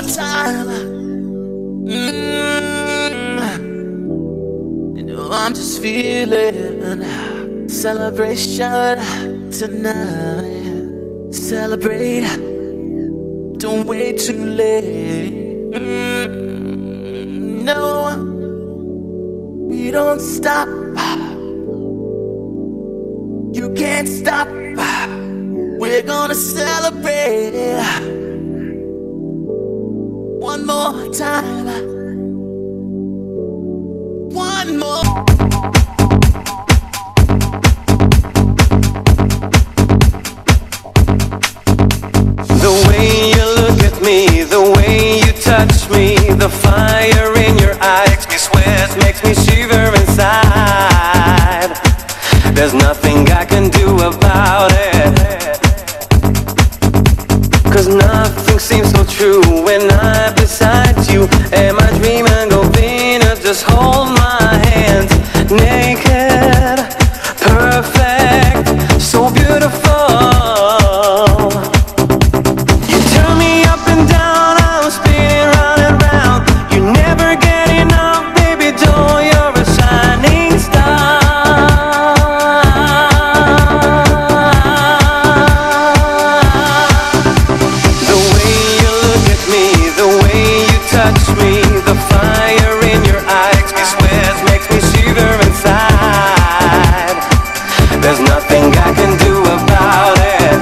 more time. You know I'm just feeling celebration tonight. Celebrate, don't wait too late. No, we don't stop. You can't stop. We're gonna celebrate one more time. One more. The way you look at me, the way you touch me, the fire in your eyes makes me sweat, makes me shiver inside. There's nothing I can do about it, 'cause nothing seems so true when I'm beside you. Am I dreaming of Venus? Just hold my hand. Naked, perfect, so beautiful. You turn me up and down, I'm spinning round and round. You never get enough, baby doll, you're a shining star. The way you look at me, the way you touch me, the fire in your eyes makes me sweat, makes me shiver inside. There's nothing I can do about it.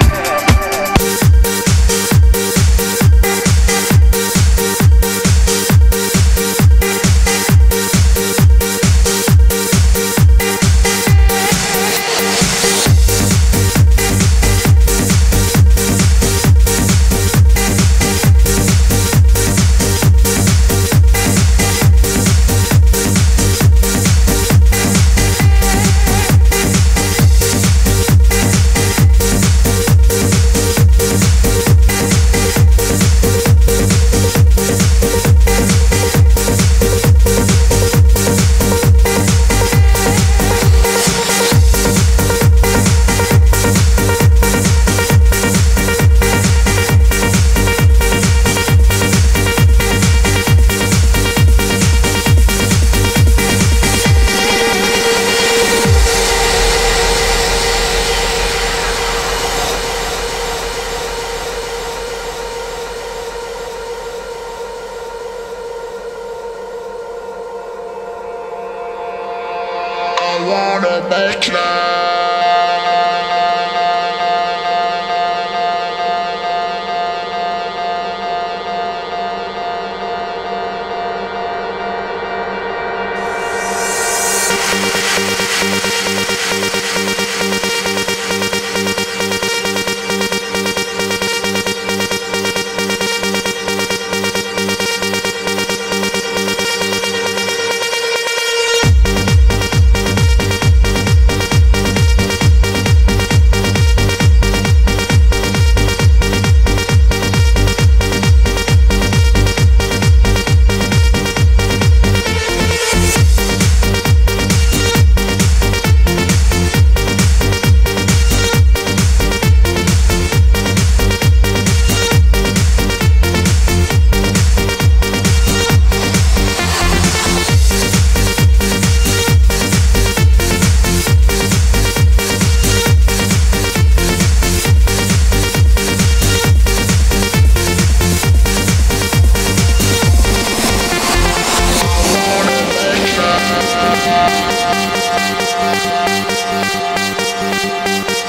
I wanna make love.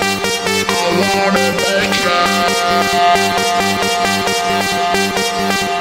I wanna make love.